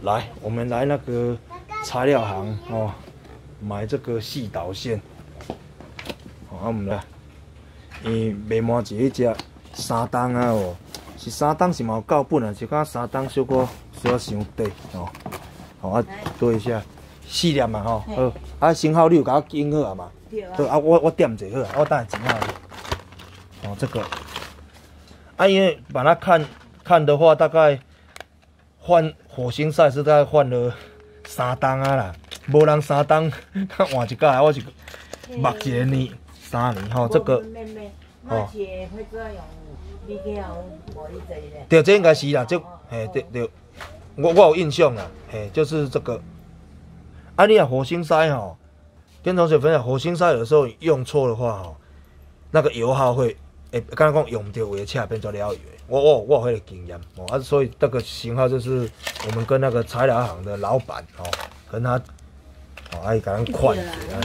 来，我们来那个材料行哦，买这个细导线。好，我们来，伊卖满一个只3档啊哦，是3档是嘛有够本啊，是讲3档小可需要伤短哦。好啊，对一下4粒嘛吼，好，啊生蚝你有甲我拣好啊嘛？好啊，我点者好啊，我等下钱啊。哦，这个，啊，因为把它看的话，大概换火星赛是大概换了3档啊啦，无人3档，较换一届，我是目一个年3年吼，这个哦。对，这应该是啦，这嘿对，我有印象啦，嘿，就是这个。啊，你啊火星塞吼，跟同学分享，火星塞有时候用错的话吼，那个油耗会，刚刚讲用唔对位，车变做了油。我有迄个经验哦，啊，所以这个型号就是我们跟那个材料行的老板哦，跟他哦，爱给咱款。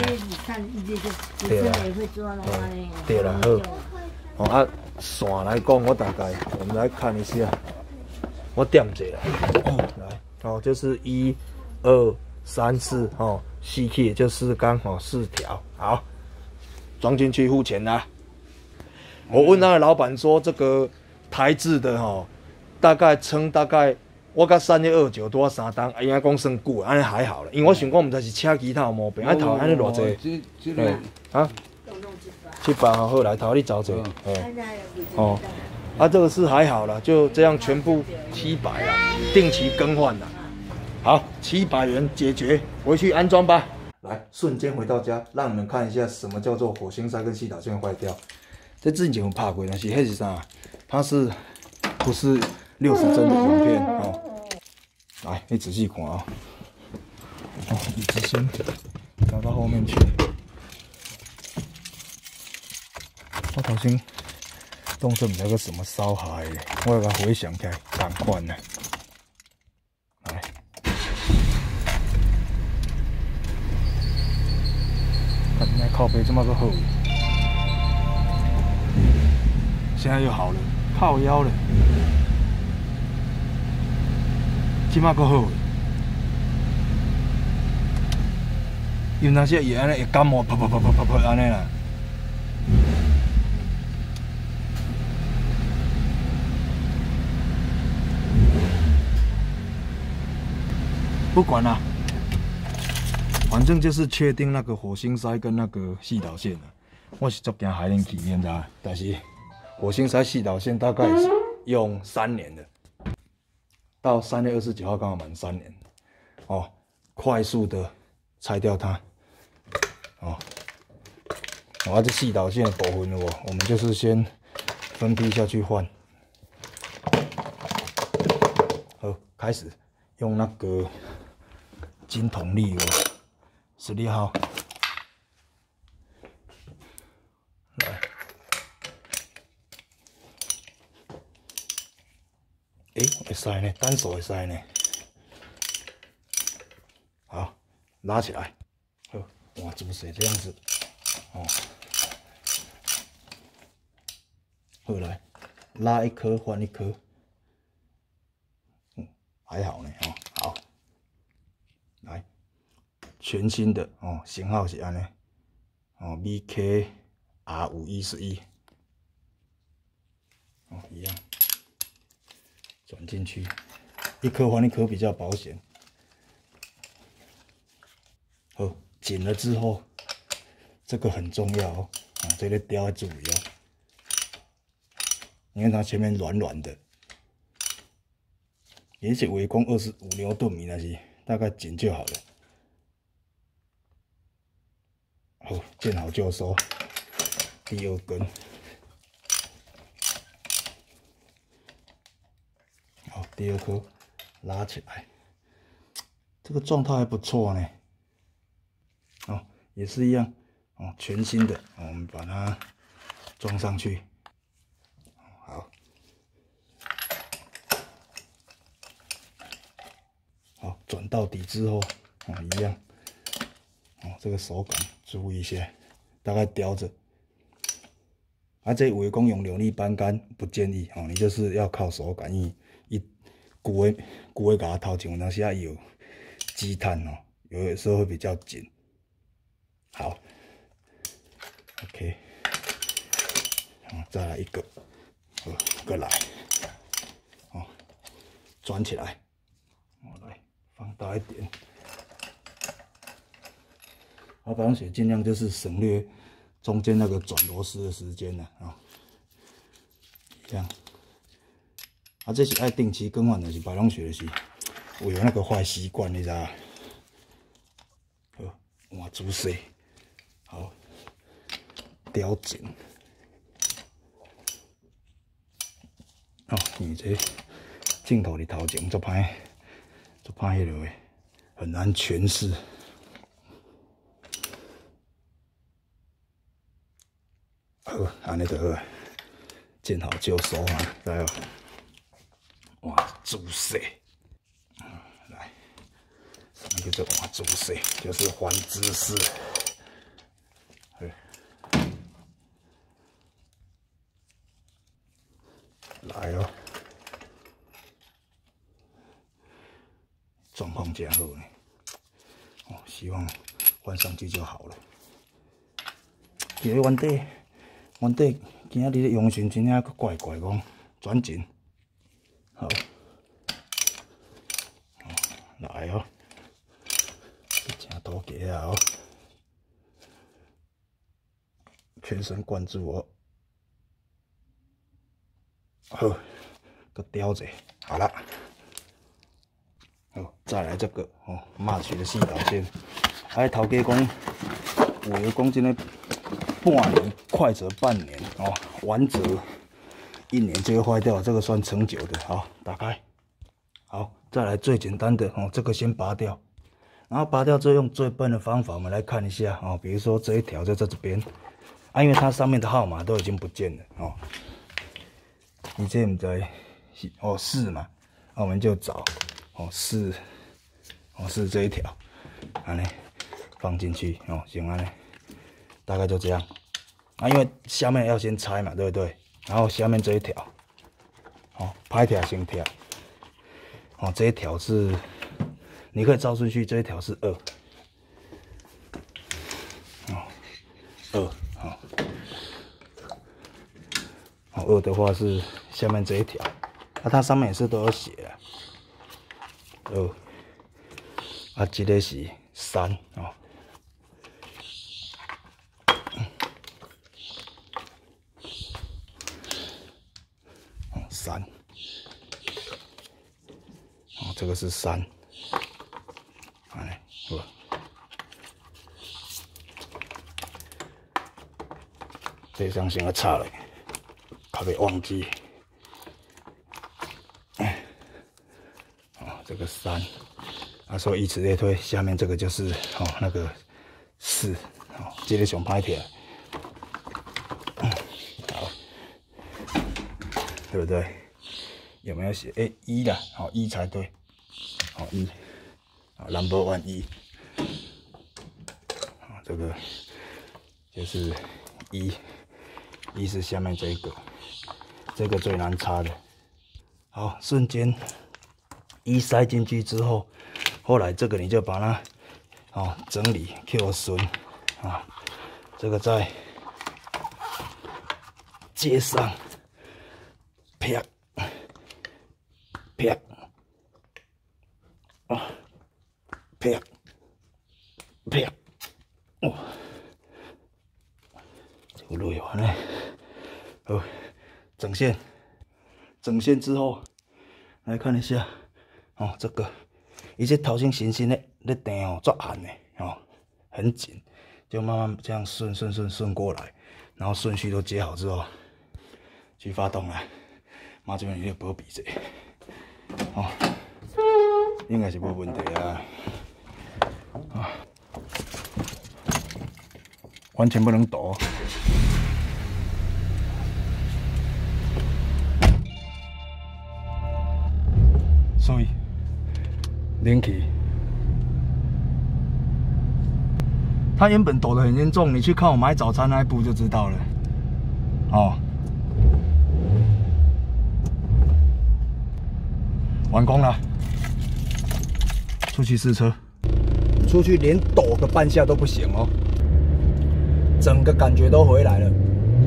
对啦，对啦，好。哦啊，线来讲，我大概我们来看一下，我点一下，来，哦，就是1、2、3、4，哦，细 K 就4缸，哦，4条，好，装进去付钱啦。我问那个老板说，这个台制的吼，大概撑大概我甲3月29拄啊3档，应该讲算久，安尼还好了。因为我想讲，毋知是车机头有毛病，啊头安尼偌济，啊，700好来头你找者，哦，啊这个是还好了，就这样全部700啦，定期更换啦。好，700元解决，回去安装吧。来，瞬间回到家，让你们看一下什么叫做火星塞跟细导线坏掉。这之前有拍过，但是那是啥？它是不是60帧的影片哦？来，你仔细看啊、哦。椅子先调到后面去。我头先动作唔知个什么烧害的，我有甲回想起来，同款呢。来，看那靠背这么个厚。现在又好了，靠腰了，即马够好。有那些也安尼会感冒，啪安尼啦。不管啦，反正就是确定那个火星塞跟那个细导线了。我是足惊海能体验的，但是火星塞细导线大概是用3年的，到3月29号刚好满3年。哦，快速的拆掉它。哦，啊，这细导线的部分我们就是先分批下去换。好，开始用那个金铜粒16号。会使呢，单手会使呢。好，拉起来。好，哇，怎么水这样子？哦，好来，拉一颗换一颗。还好呢，哦，好，来，全新的哦，型号是安尼，哦 ，VKR511，哦，一样。转进去，一颗换一颗比较保险。好，紧了之后，这个很重要哦，这个雕要注意哦。你看它前面软软的，也是围攻25牛顿米那些，大概紧就好了。好，见好就收，第2根。好，第2颗拉起来，这个状态还不错呢。哦，也是一样，哦，全新的，我们把它装上去。好，好，转到底之后，哦，一样，哦，这个手感注意一下，大概叼着。啊，这围攻用扭力扳杆不建议哦，你就是要靠手感，一旧的甲头前，有当时伊有积碳哦，有的时候会比较紧。好 ，OK， 再来一个，再来，转起来，来放大一点。保养水尽量就是省略中间那个转螺丝的时间了啊。这样，这是爱定期更换的，是保养水的是，我有那个坏习惯，你知道？换仔细，好，调整。你这镜头的头前做歹迄落的，很难诠释。好，安尼就好，见好就收啊，来哦。哇，仔细，来，什么叫做哇仔细？就是换姿势。来哦，状况真好呢。希望换上去就好了。其实原底今仔日的用神真正怪怪讲转紧，好，来哦，正多加啊哦，全神贯注哦。好，搁雕者，好了。好，再来这个马曲的细导线。头家讲，有的讲真的半年，快则半年晚则1年就会坏掉，这个算长久的。好，打开。好，再来最简单的这个先拔掉，然后拔掉之后用最笨的方法，我们来看一下比如说这一条就在这边，因为它上面的号码都已经不见了你这唔知4嘛，那我们就找4这一条，安尼放进去行安尼，大概就这样因为下面要先拆嘛，对不对？然后下面这一条拍条先条这一条是你可以照顺序，这一条是22的话是下面这一条，它上面也是都有写这个是33这个是3，这张先要插了，可别忘记。这个3，所以以此类推，下面这个就是那个4，这个上歹起来，好，对不对？有没有写1啦？1才对，1，Number 1 1，这个就是1是下面这个，这个最难插的。好，瞬间1塞进去之后，后来这个你就把它整理 Q 顺这个再接上，啪啪啪啪这个累完了，好，整线之后来看一下这个伊这头先新的咧电足暗的很紧，就慢慢这样顺过来，然后顺序都接好之后去发动了。妈这边有点保比者应该是无问题啊完全不能抖。所以连起，它原本抖得很严重，你去看我买早餐那一部就知道了。 完工了，出去试车，出去连抖个半下都不行哦，整个感觉都回来了，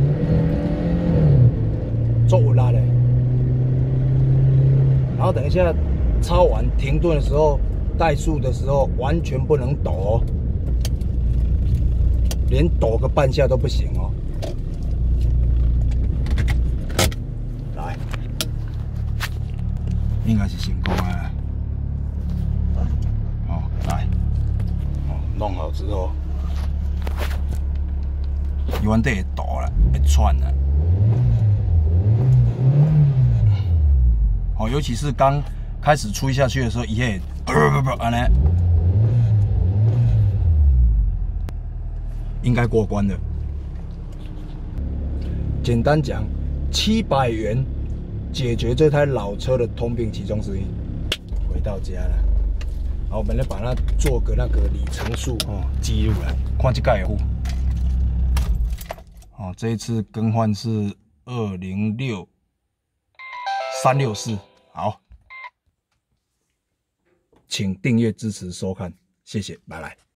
做有力嘞。然后等一下超完停顿的时候，怠速的时候完全不能抖哦，连抖个半下都不行哦。来，应该是成功的。哦，来，哦，弄好之后，油温底会抖了，会窜了。哦，尤其是刚开始吹下去的时候，伊会安尼，应该过关了。简单讲，700元解决这台老车的通病其中之一。回到家了，好，我们来把它做个那个里程数哦，记录来，看这盖户。哦，这一次更换是206364。好，请订阅支持收看，谢谢，拜拜。